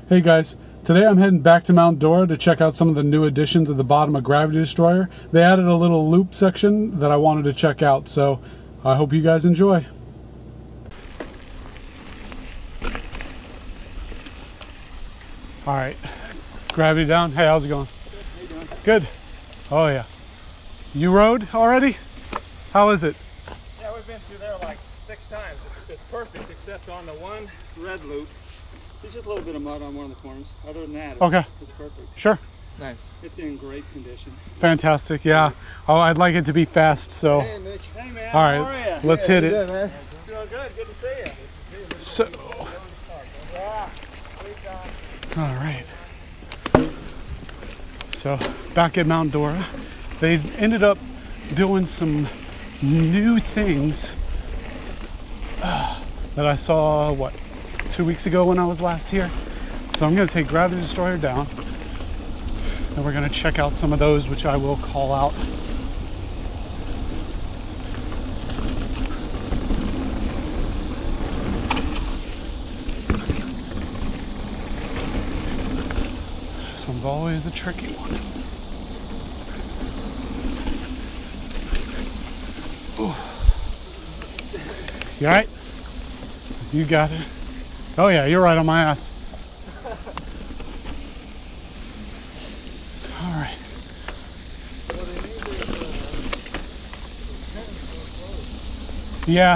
Hey guys, today I'm heading back to Mount Dora to check out some of the new additions at the bottom of Gravity Destroyer. They added a little loop section that I wanted to check out, so I hope you guys enjoy. Alright, Gravity down. Hey, how's it going? Good. How you doing? Good. Oh yeah. You rode already? How is it? Yeah, we've been through there like 6 times. It's perfect except on the one red loop. There's just a little bit of mud on one of the corners. Other than that, it's perfect. Sure. Nice. It's in great condition. Fantastic, yeah. Oh, I'd like it to be fast, so. Hey, Mitch. Hey, man. All How are right, you? let's hit it. Good, man. Doing good. Good to see you. So, Yeah. all right. So, back at Mount Dora, they ended up doing some new things that I saw, what, 2 weeks ago when I was last here. So I'm gonna take Gravity Destroyer down and we're gonna check out some of those, which I will call out. This one's always the tricky one. Ooh. You all right? You got it. Oh yeah, you're right on my ass. All right. Yeah.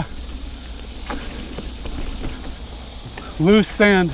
Loose sand.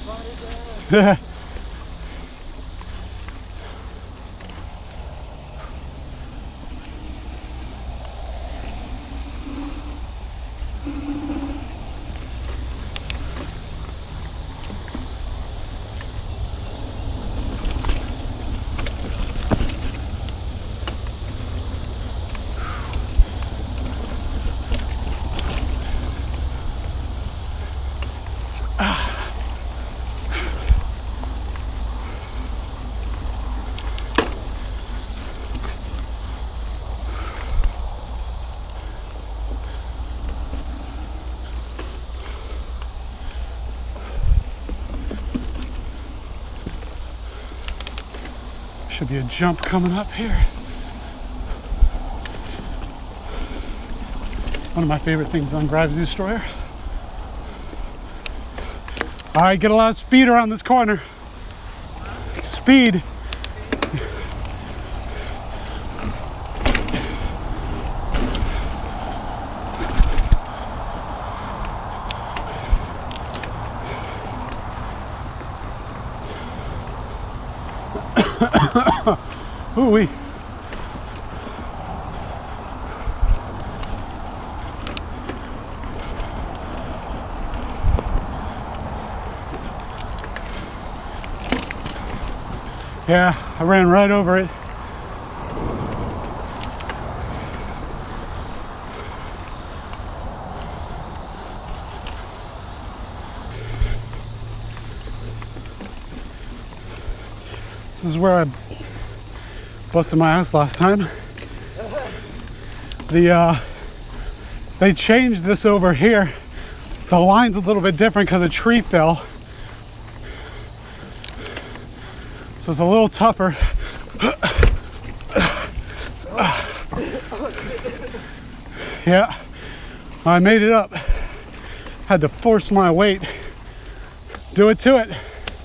Should be a jump coming up here. One of my favorite things on Gravity Destroyer. All right, get a lot of speed around this corner. Speed. Ooh-wee. Yeah, I ran right over it. This is where I busted my ass last time. They changed this over here. The line's a little bit different because a tree fell. So it's a little tougher. Yeah, I made it up. Had to force my weight. Do it to it.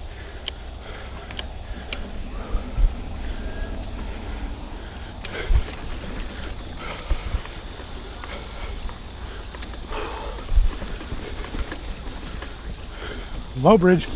Low bridge.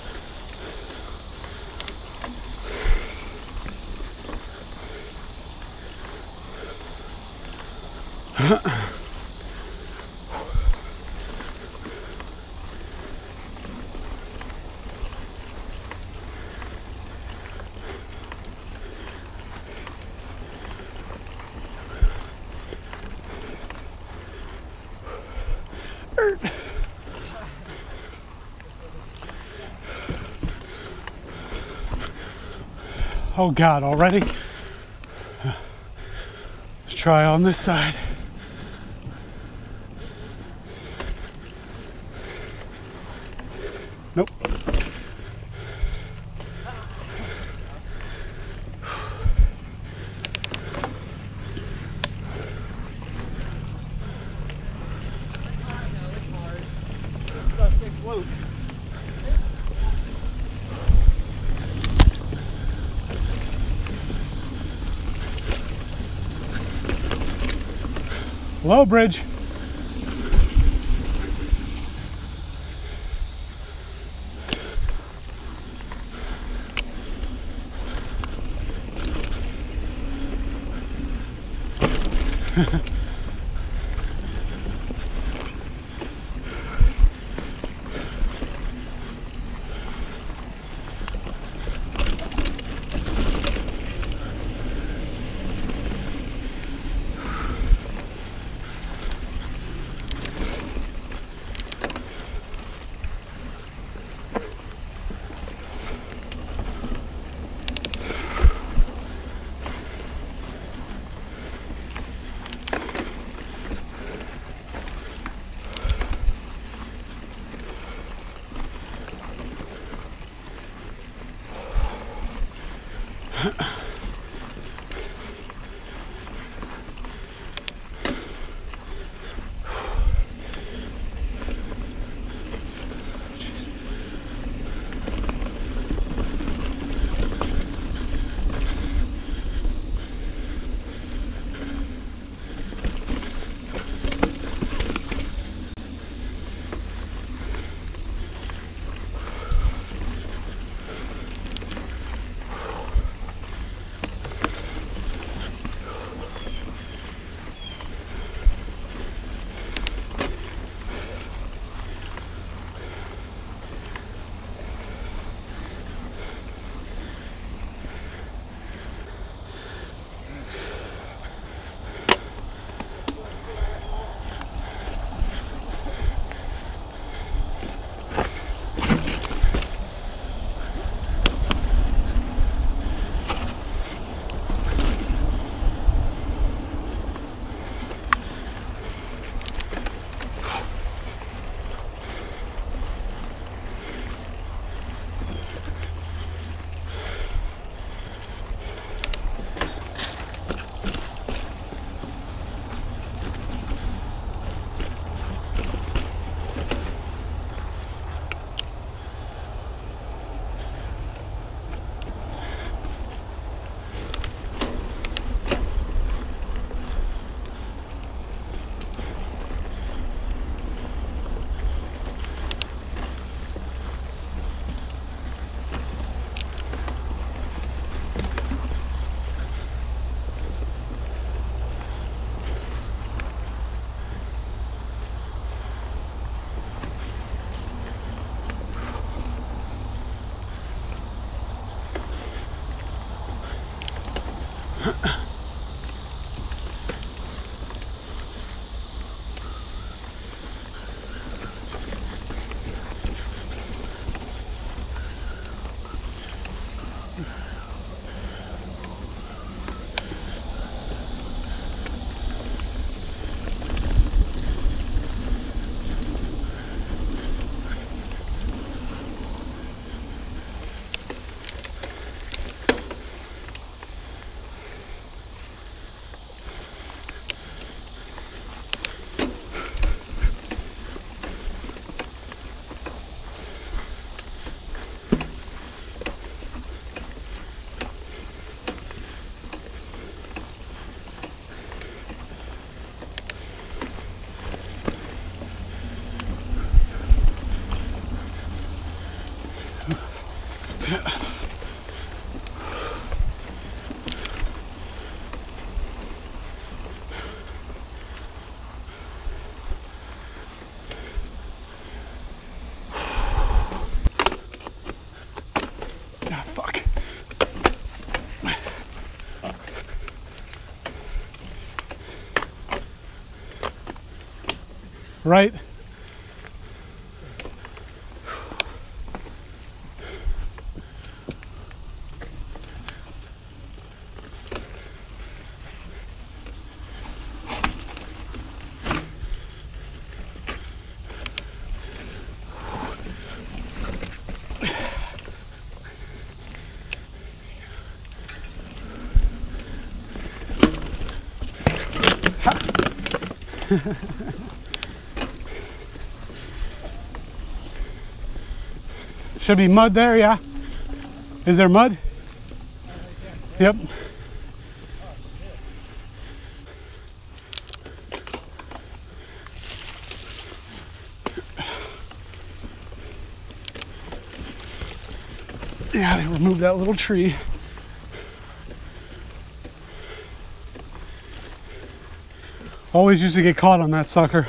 Oh God, already? Let's try on this side. Nope. Hello, bridge. Right? Should be mud there, yeah? Is there mud? Yep. Yeah, they removed that little tree. Always used to get caught on that sucker.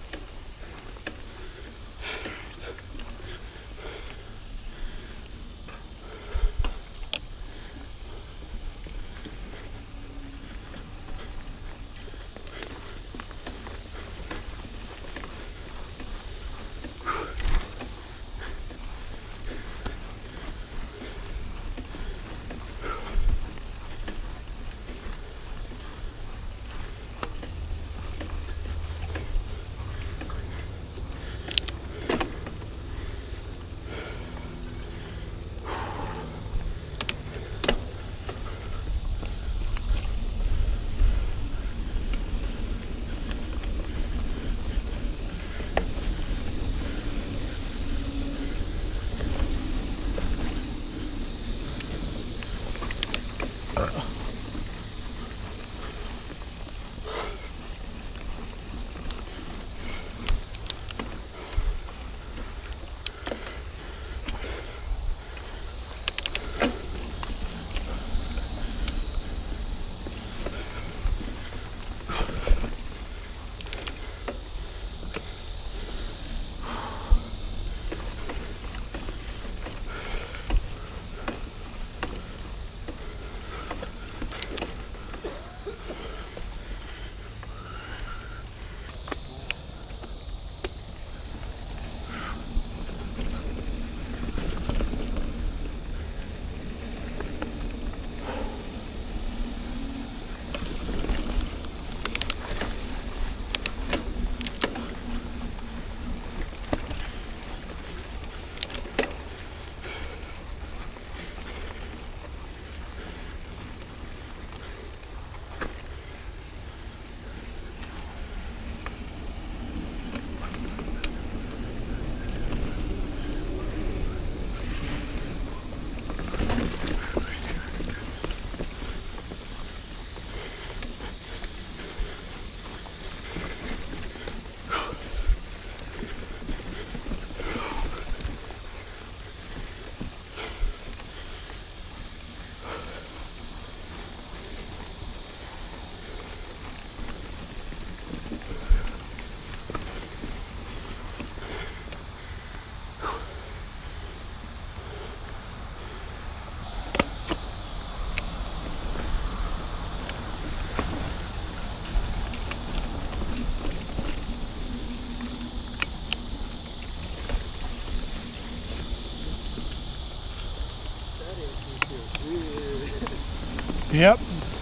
Yep.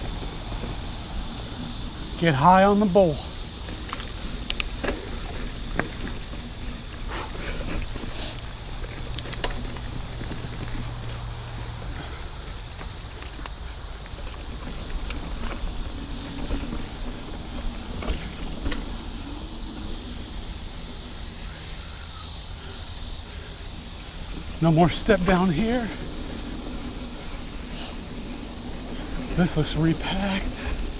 Get high on the bowl. No more step down here. This looks repacked.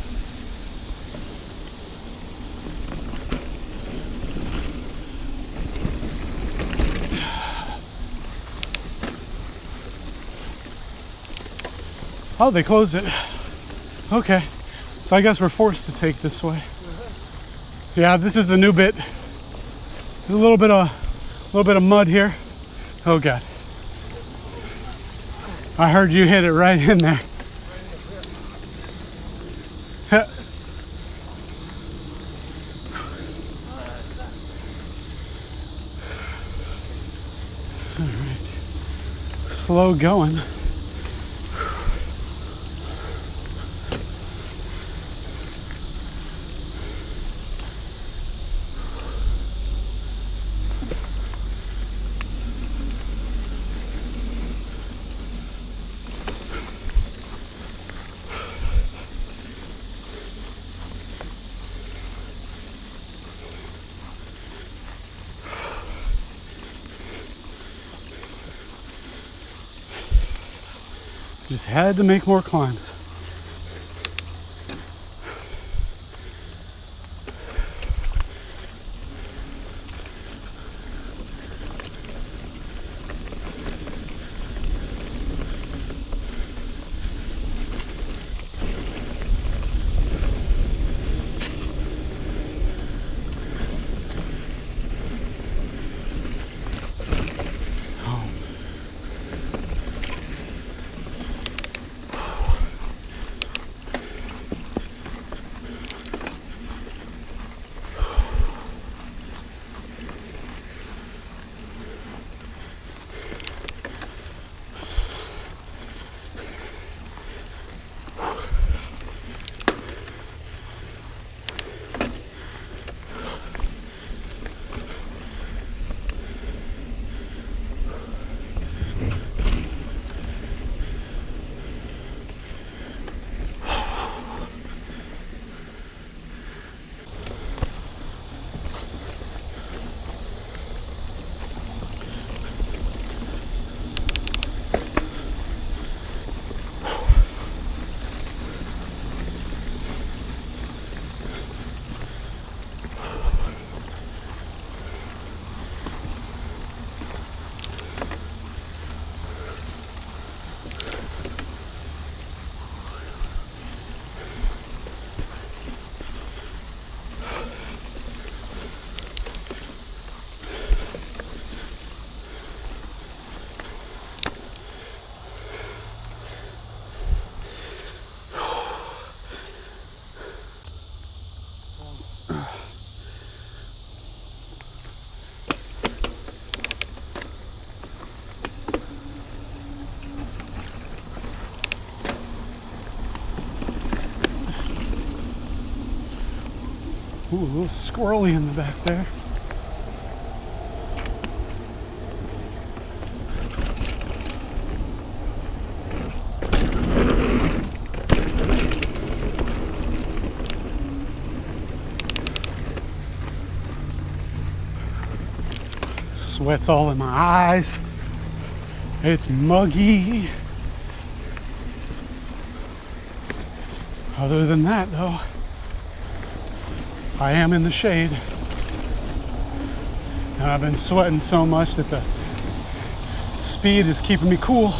Oh, they closed it. Okay. So I guess we're forced to take this way. Yeah, this is the new bit. There's a little bit of mud here. Oh God. I heard you hit it right in there. All right. Slow going. Just had to make more climbs. Ooh, a little squirrely in the back there. Sweat's all in my eyes. It's muggy. Other than that, though, I am in the shade. And I've been sweating so much that the speed is keeping me cool.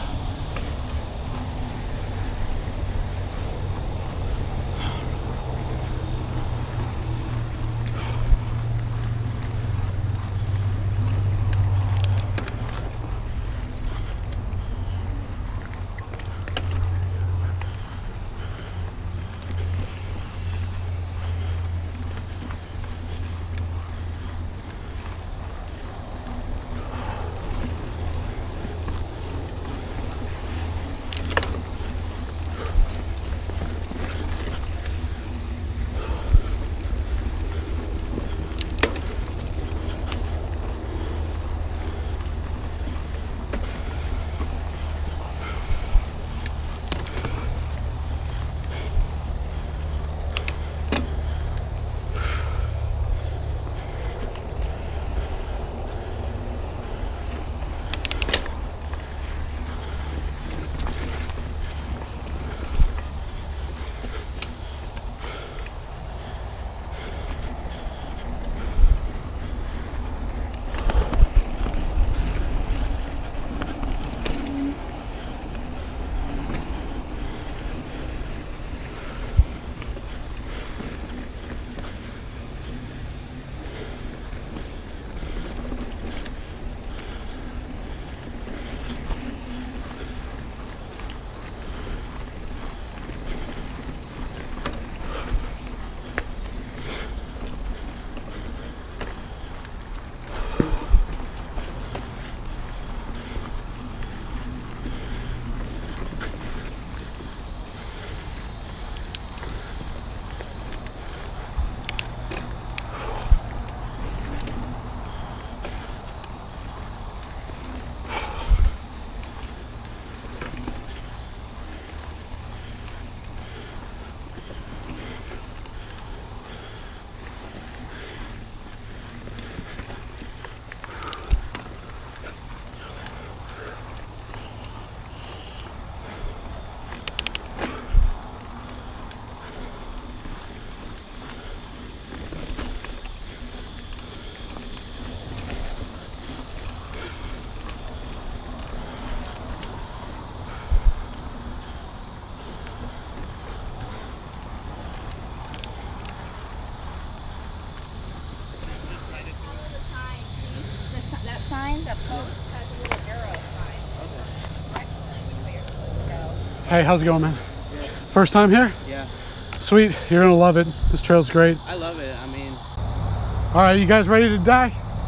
Hey, how's it going, man? Good. First time here? Yeah. Sweet, you're gonna love it. This trail's great. I love it. I mean, all right, you guys ready to die?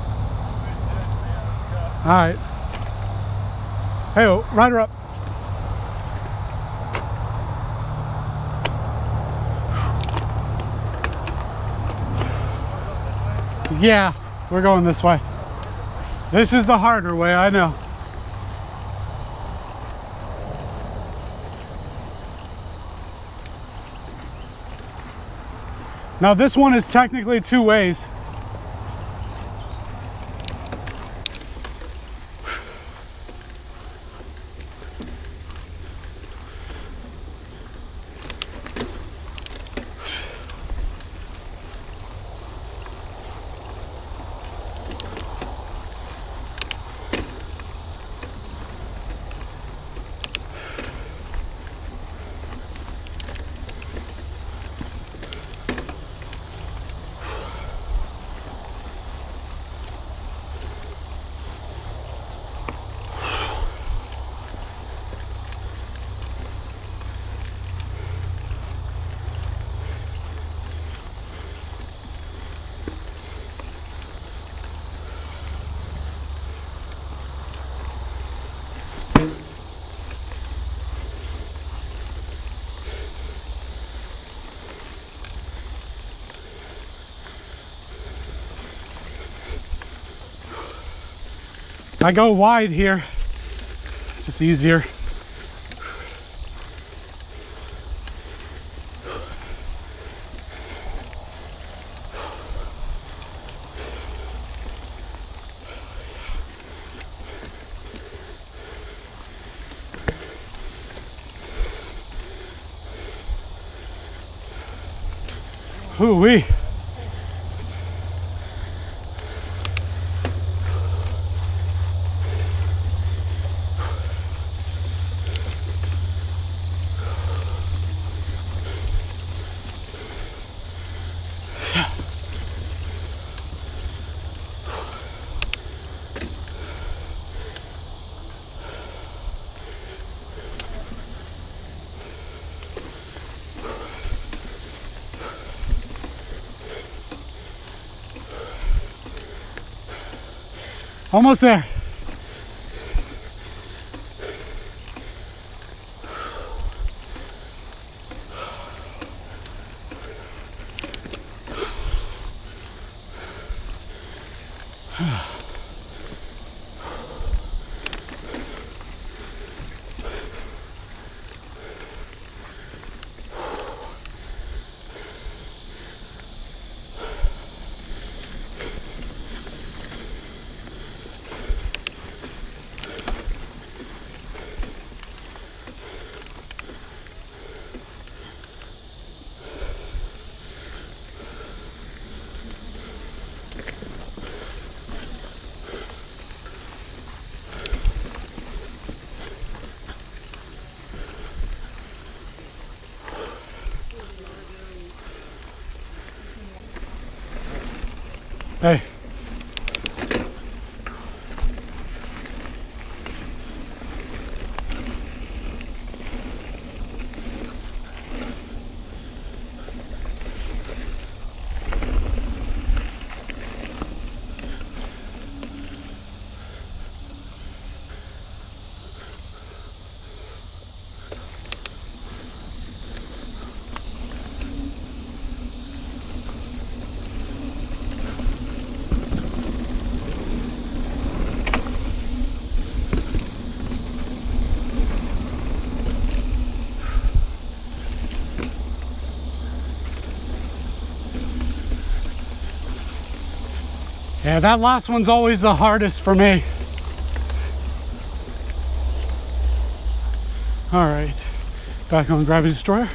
All right. Hey, rider up. Yeah, we're going this way. This is the harder way, I know. Now this one is technically two ways. I go wide here. It's just easier. Ooh-wee. Almost there. Hey. Yeah, that last one's always the hardest for me. All right, back on Gravity Destroyer.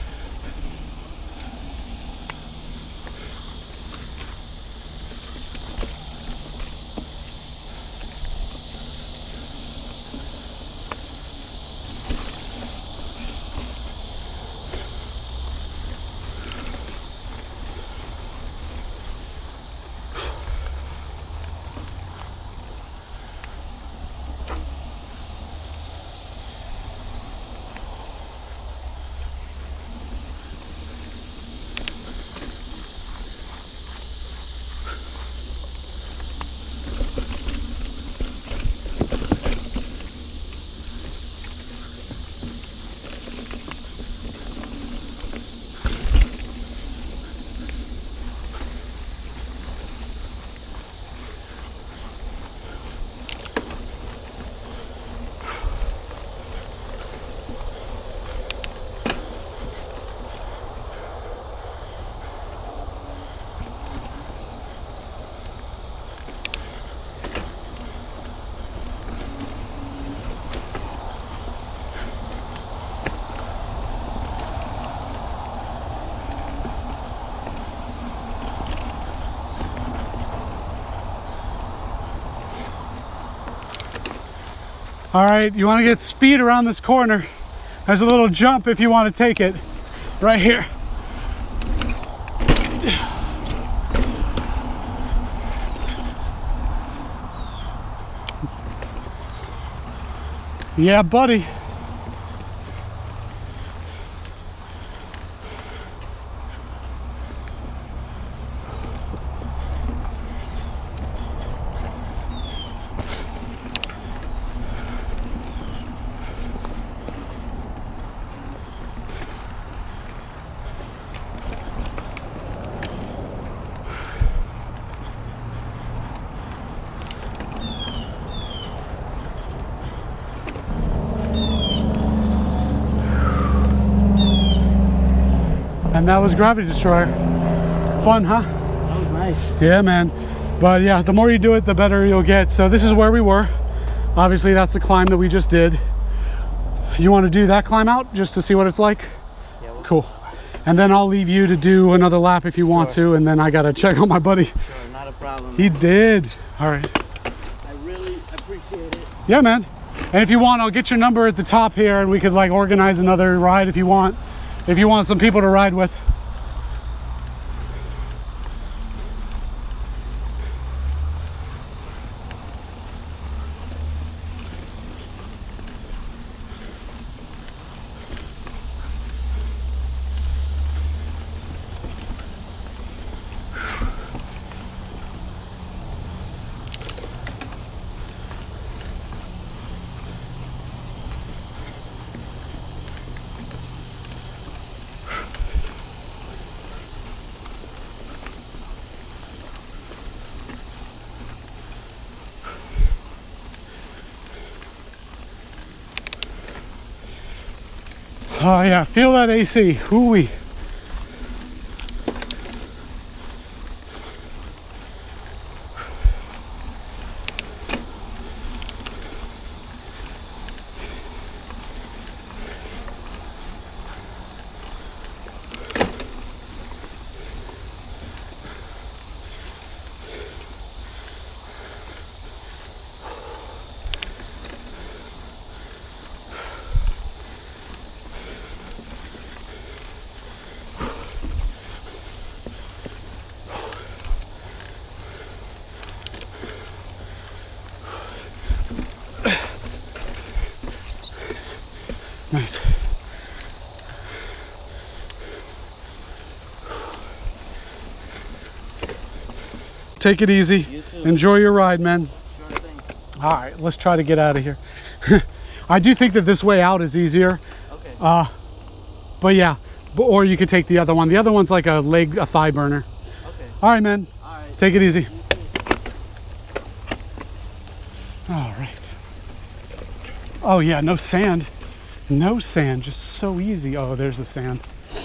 All right, you want to get speed around this corner. There's a little jump if you want to take it right here. Yeah, buddy. man, that was Gravity Destroyer. Fun, huh? That was nice. Yeah, man. But yeah, the more you do it, the better you'll get. So this is where we were. Obviously, that's the climb that we just did. You want to do that climb out just to see what it's like? Yeah, cool. And then I'll leave you to do another lap if you want to, and then I gotta check on my buddy. Sure, not a problem. He did. All right. I really appreciate it. Yeah, man. And if you want, I'll get your number at the top here, and we could like organize another ride if you want. If you want some people to ride with. Oh yeah, feel that AC, hoo-wee. Nice. Take it easy. Enjoy your ride, man. Sure thing. All right, let's try to get out of here. I do think that this way out is easier. Okay. But yeah, or you could take the other one. The other one's like a thigh burner. Okay. All right, man. All right. Take it easy. All right. Oh yeah, no sand. No sand, just so easy. Oh, there's the sand.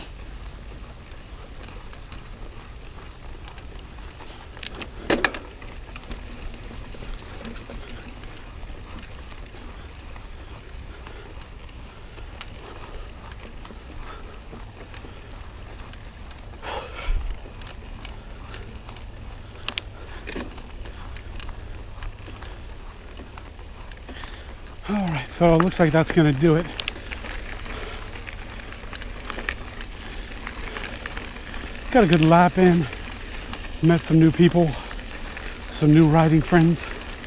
All right, so it looks like that's gonna do it. Got a good lap in. Met some new people, some new riding friends.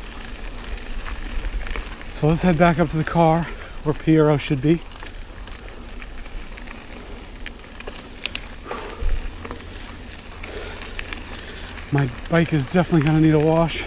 So let's head back up to the car where Piero should be. My bike is definitely gonna need a wash.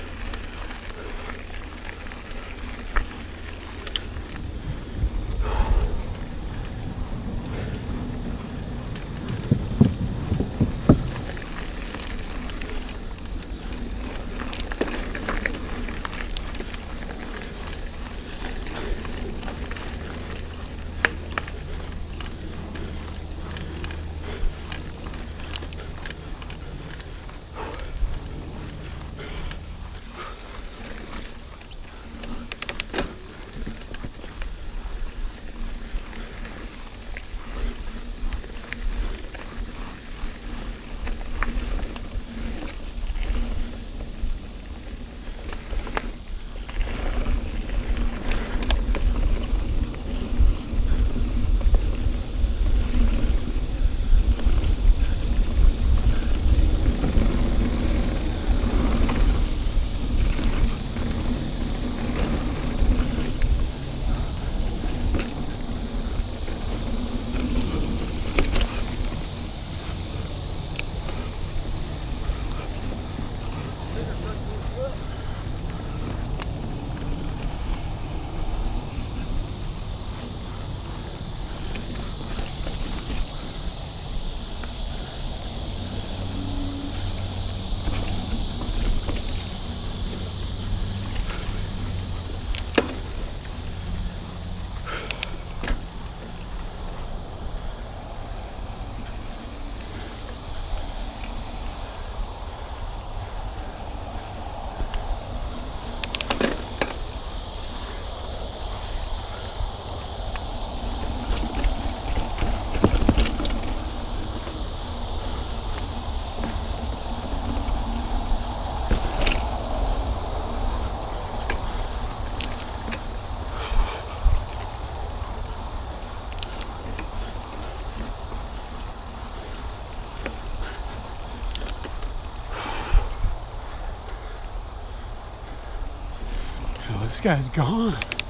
This guy's gone.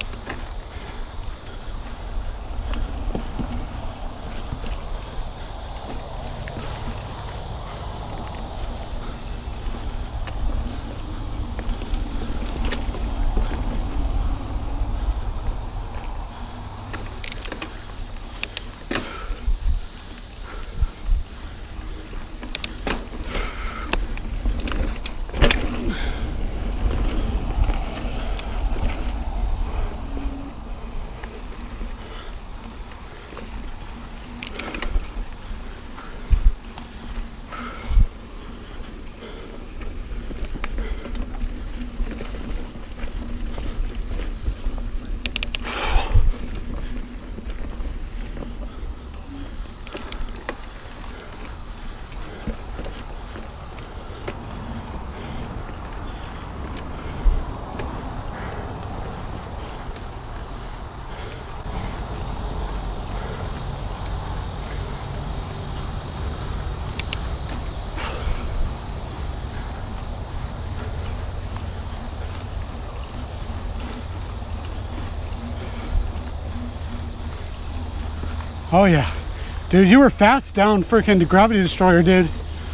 Oh yeah. Dude, you were fast down freaking the Gravity Destroyer, dude.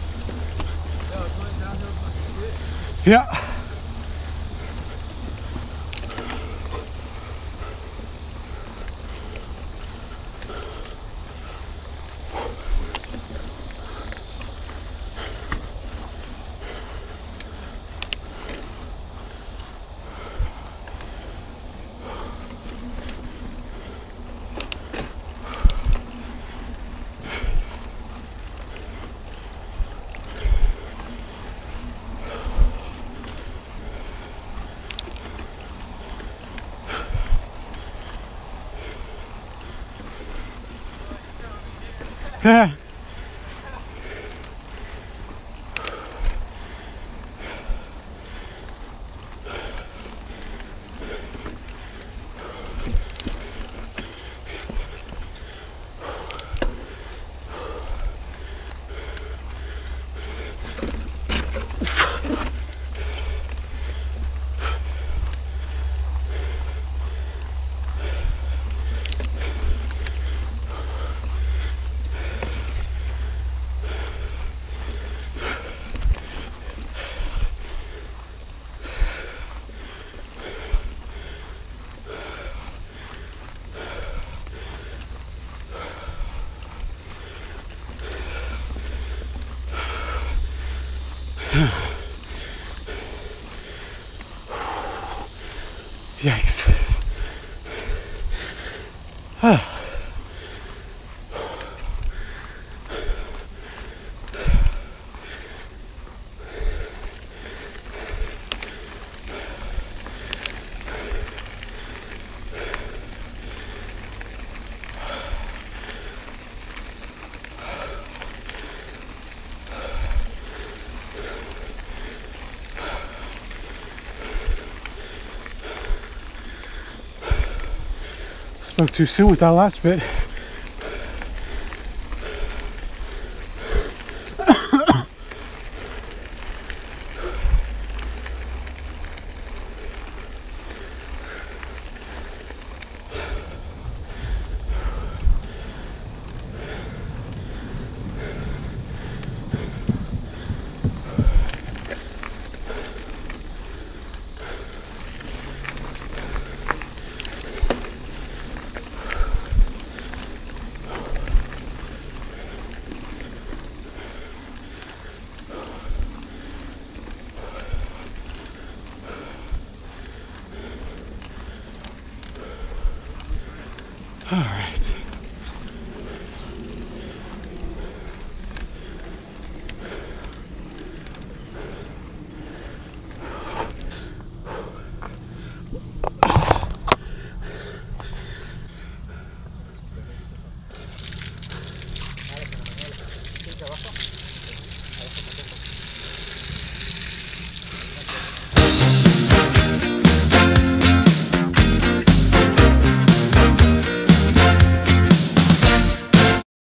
Yeah. Yeah. Yikes. Spoke too soon with that last bit. All right.